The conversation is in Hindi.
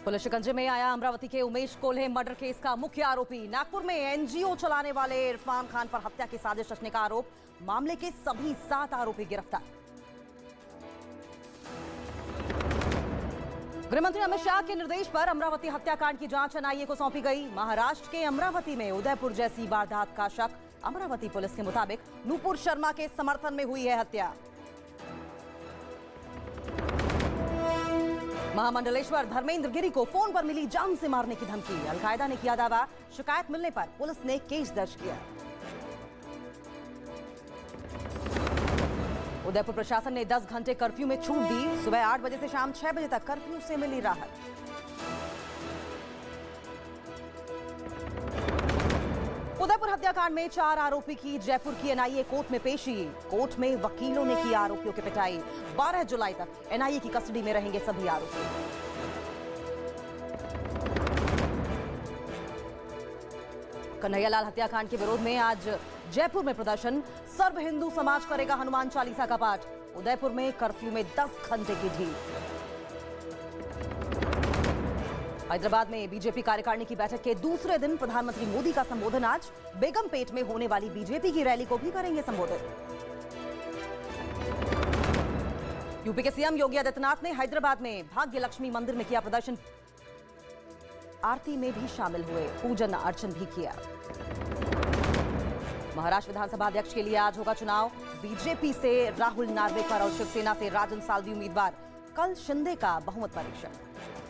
पुलिस शिकंजे में आया अमरावती के उमेश कोल्हे मर्डर केस का मुख्य आरोपी। नागपुर में एनजीओ चलाने वाले इरफान खान पर हत्या की साजिश रचने का आरोप। मामले के सभी 7 आरोपी गिरफ्तार। गृहमंत्री अमित शाह के निर्देश पर अमरावती हत्याकांड की जांच एनआईए को सौंपी गई। महाराष्ट्र के अमरावती में उदयपुर जैसी वारदात का शक। अमरावती पुलिस के मुताबिक नूपुर शर्मा के समर्थन में हुई है हत्या। महामंडलेश्वर धर्मेंद्र गिरी को फोन पर मिली जान से मारने की धमकी। अलकायदा ने किया दावा। शिकायत मिलने पर पुलिस ने केस दर्ज किया। उदयपुर प्रशासन ने 10 घंटे कर्फ्यू में छूट दी। सुबह 8 बजे से शाम 6 बजे तक कर्फ्यू से मिली राहत। उदयपुर हत्याकांड में 4 आरोपी की जयपुर की एनआईए कोर्ट में पेशी। कोर्ट में वकीलों ने की आरोपियों की पिटाई। 12 जुलाई तक एनआईए की कस्टडी में रहेंगे सभी आरोपी। कन्हैयालाल हत्याकांड के विरोध में आज जयपुर में प्रदर्शन। सर्व हिंदू समाज करेगा हनुमान चालीसा का पाठ। उदयपुर में कर्फ्यू में 10 घंटे की ढील। हैदराबाद में बीजेपी कार्यकारिणी की बैठक के दूसरे दिन प्रधानमंत्री मोदी का संबोधन। आज बेगमपेट में होने वाली बीजेपी की रैली को भी करेंगे संबोधित। यूपी के सीएम योगी आदित्यनाथ ने हैदराबाद में भाग्य लक्ष्मी मंदिर में किया प्रदर्शन। आरती में भी शामिल हुए, पूजन अर्चन भी किया। महाराष्ट्र विधानसभा अध्यक्ष के लिए आज होगा चुनाव। बीजेपी से राहुल नार्वेकर और शिवसेना से राजन साल्वी उम्मीदवार। कल शिंदे का बहुमत परीक्षण।